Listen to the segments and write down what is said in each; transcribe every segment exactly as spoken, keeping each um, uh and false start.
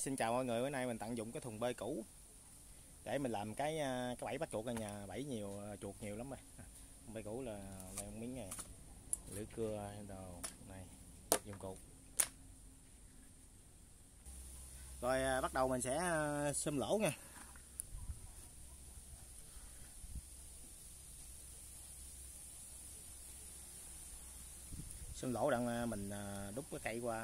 xin chào mọi người, bữa nay mình tận dụng cái thùng bê cũ để mình làm cái cái bẫy bắt chuột ở nhà. Bẫy nhiều, chuột nhiều lắm rồi. Thùng bê cũ là đây, một miếng này, lưỡi cưa đồ này, dụng cụ. Rồi bắt đầu mình sẽ xum lỗ nha. Xum lỗ đặng mình đúc cái cây qua.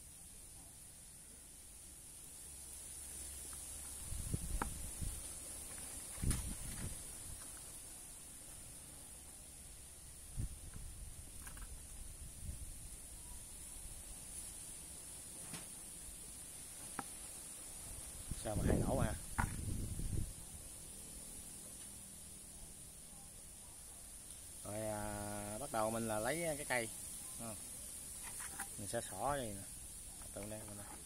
Sao mà hai lỗ ha. Rồi à, bắt đầu mình là lấy cái cây à, mình sẽ xỏ đây nè, từ đây bên đây.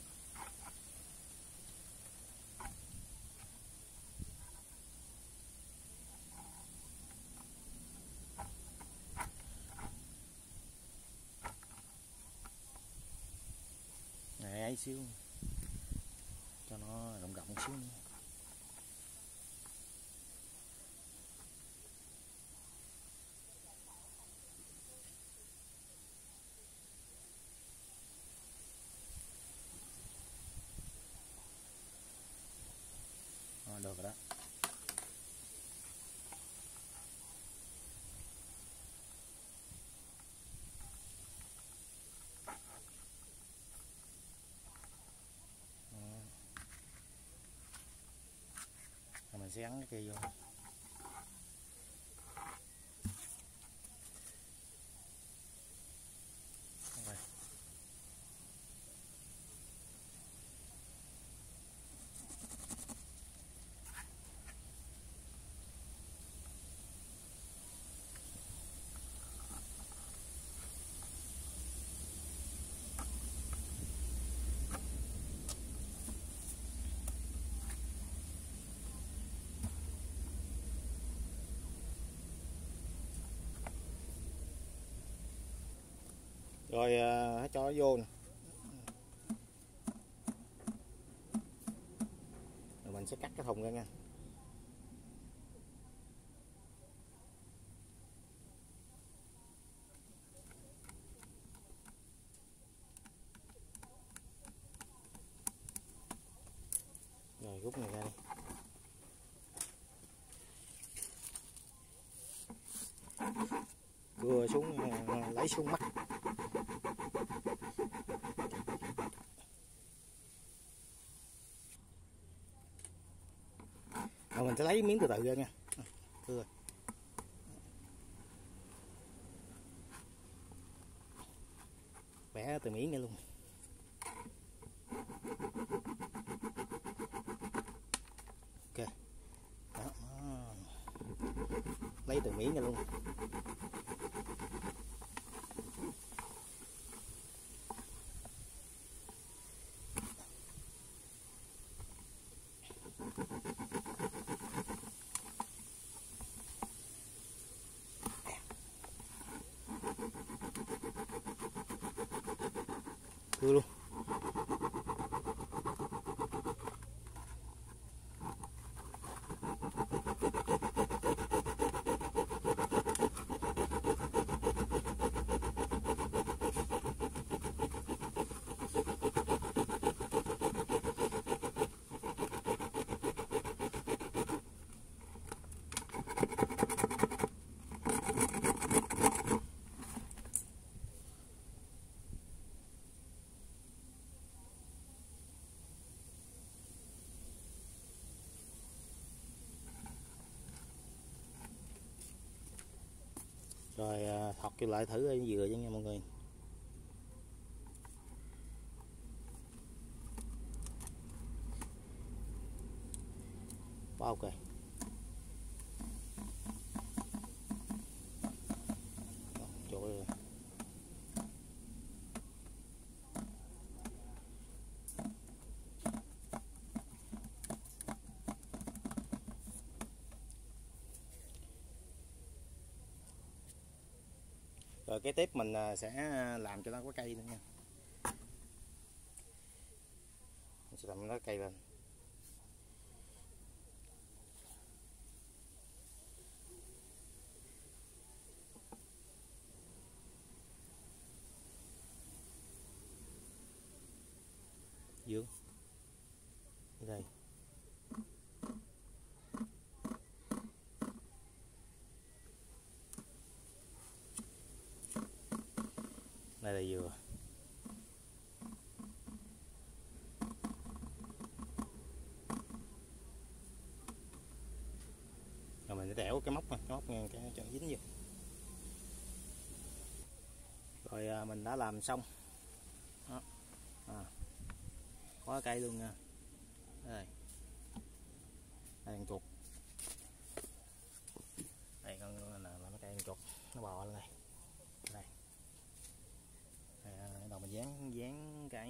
Này ấy xíu cho nó rộng rộng xíu nữa. À, được rồi đó. Rồi mình sẽ gắn cái kia vô. Rồi. Rồi uh, cho nó vô nè. Rồi mình sẽ cắt cái thùng ra nha. Rồi rút này ra đi. Cưa xuống, uh, lấy xuống mắt. Rồi mình sẽ lấy miếng từ từ ra nha. Cưa. Bẻ từ miếng này luôn. Ok. Đó. Lấy từ miếng này luôn. Cưa luôn. Rồi thọt vô lại thử ở dừa cho nha mọi người. Ok. Trời ơi. Rồi cái tiếp mình sẽ làm cho nó có cây nữa nha. Mình sẽ làm lá cây lên. Dương đây, đây là dừa. Rồi mình sẽ đẽo cái móc này, cái móc ngang cái cho nó dính vô. Rồi à, mình đã làm xong. Đó. À, có cây luôn nha. Đây. Đây con chuột. Đây con là, là, là cây con chuột nó bò lên đây. Đây. Đây, đầu mình dán dán cái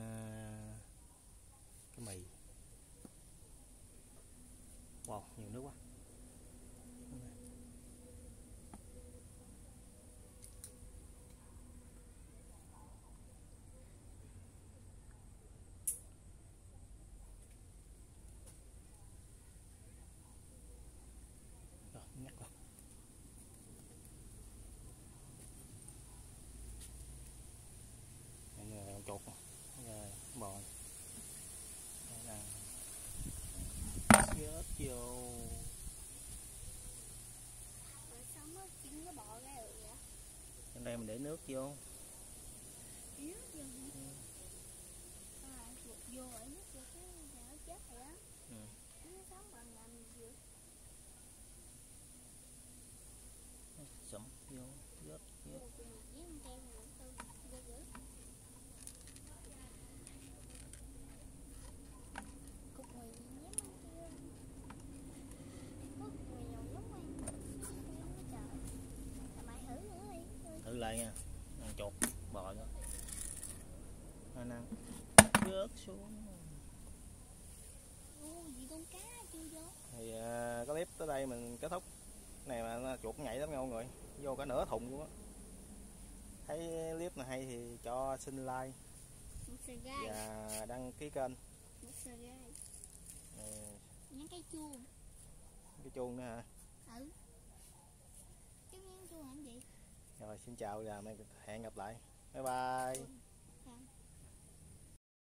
cái mì. Wow, nhiều nước quá. Rồi, nhắc luôn. Đây là con chuột. Đây, bò. Đây là chết vô. Trong đây mình để nước vô. Nước vô hả? Ừ. À, chuột vô ở nước vô cái nó chết rồi á. Ừ. Nó sống bằng làm gì vậy? Nó sẫm vô, rớt rớt. Cục mì gì nhém ăn kia. Cục mì nhồi giống ăn. Trời. Mày thử nữa đi. Thử lại nha. Ăn chuột bò nữa. Anh ăn rớt xuống. Ô, gì con cá chưa vô. Thì uh, cái clip tới đây mình kết thúc. Này mà nó chuột nhảy lắm nha mọi người. Vô cả nửa thùng luôn á. Thấy clip này hay thì cho xin like và đăng ký kênh. Ừ. Nhấn cái chuông. Cái chuông nữa hả? Ừ. Cái nhấn chuông làm gì? Rồi xin chào và hẹn gặp lại. Bye bye.